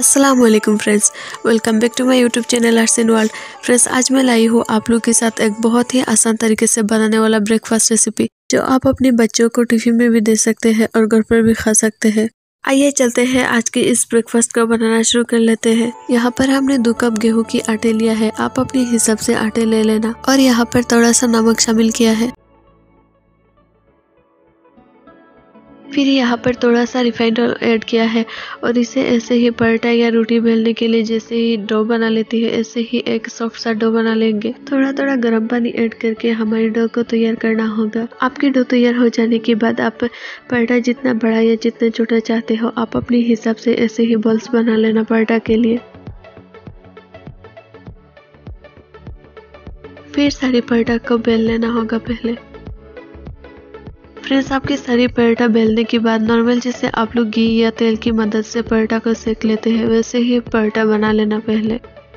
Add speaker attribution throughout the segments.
Speaker 1: अस्सलामुअलैकुम friends, welcome back to my YouTube channel arts and world. Friends, आज मैं लाई हूँ आप लोग के साथ एक बहुत ही आसान तरीके से बनाने वाला ब्रेकफास्ट रेसिपी जो आप अपने बच्चों को टिफिन में भी दे सकते हैं और घर पर भी खा सकते हैं। आइए चलते हैं आज के इस ब्रेकफास्ट को बनाना शुरू कर लेते हैं। यहाँ पर हमने 2 कप गेहूं की आटे लिया है। आप अपने हिसाब से आटे ले लेना और यहाँ पर थोड़ा सा नमक शामिल किया है। फिर यहाँ पर थोड़ा सा रिफाइंड ऑयल ऐड किया है और इसे ऐसे ही पराठा या रोटी बेलने के लिए जैसे ही डो बना लेती है ऐसे ही एक सॉफ्ट सा डो बना लेंगे। थोड़ा थोड़ा गर्म पानी ऐड करके हमारे डो को तैयार करना होगा। आपकी डो तैयार हो जाने के बाद आप पराठा जितना बड़ा या जितना छोटा चाहते हो आप अपने हिसाब से ऐसे ही बॉल्स बना लेना पराठा के लिए। फिर सारी पराठा को बेल लेना होगा पहले। फ्रेंड्स, आपकी सारी पराठा बेलने के बाद नॉर्मल जैसे आप लोग घी या तेल की मदद से पराठा को सेक लेते हैं वैसे ही पराठा बना लेना पहले।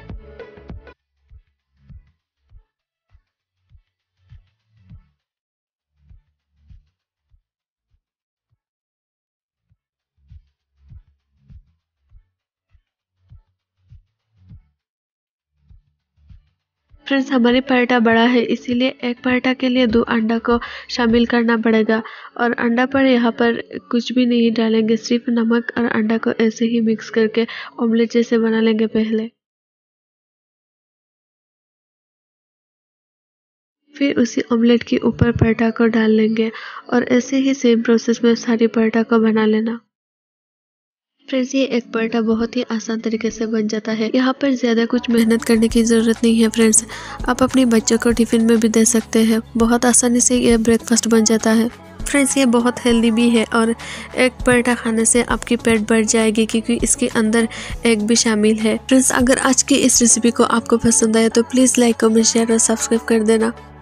Speaker 1: फ्रेंड्स, हमारी पराठा बड़ा है इसीलिए एक पराठा के लिए 2 अंडा को शामिल करना पड़ेगा और अंडा पर यहाँ पर कुछ भी नहीं डालेंगे, सिर्फ नमक और अंडा को ऐसे ही मिक्स करके ऑमलेट जैसे बना लेंगे पहले। फिर उसी ऑमलेट के ऊपर पराठा को डाल लेंगे और ऐसे ही सेम प्रोसेस में सारी पराठा को बना लेना। फ्रेंड्स, ये एक पराठा बहुत ही आसान तरीके से बन जाता है। यहाँ पर ज़्यादा कुछ मेहनत करने की ज़रूरत नहीं है। फ्रेंड्स, आप अपने बच्चों को टिफ़िन में भी दे सकते हैं। बहुत आसानी से ये ब्रेकफास्ट बन जाता है। फ्रेंड्स, ये बहुत हेल्दी भी है और एक पराठा खाने से आपकी पेट भर जाएगी क्योंकि इसके अंदर एग भी शामिल है। फ्रेंड्स, अगर आज की इस रेसिपी को आपको पसंद आया तो प्लीज़ लाइक कमेंट शेयर और सब्सक्राइब कर देना।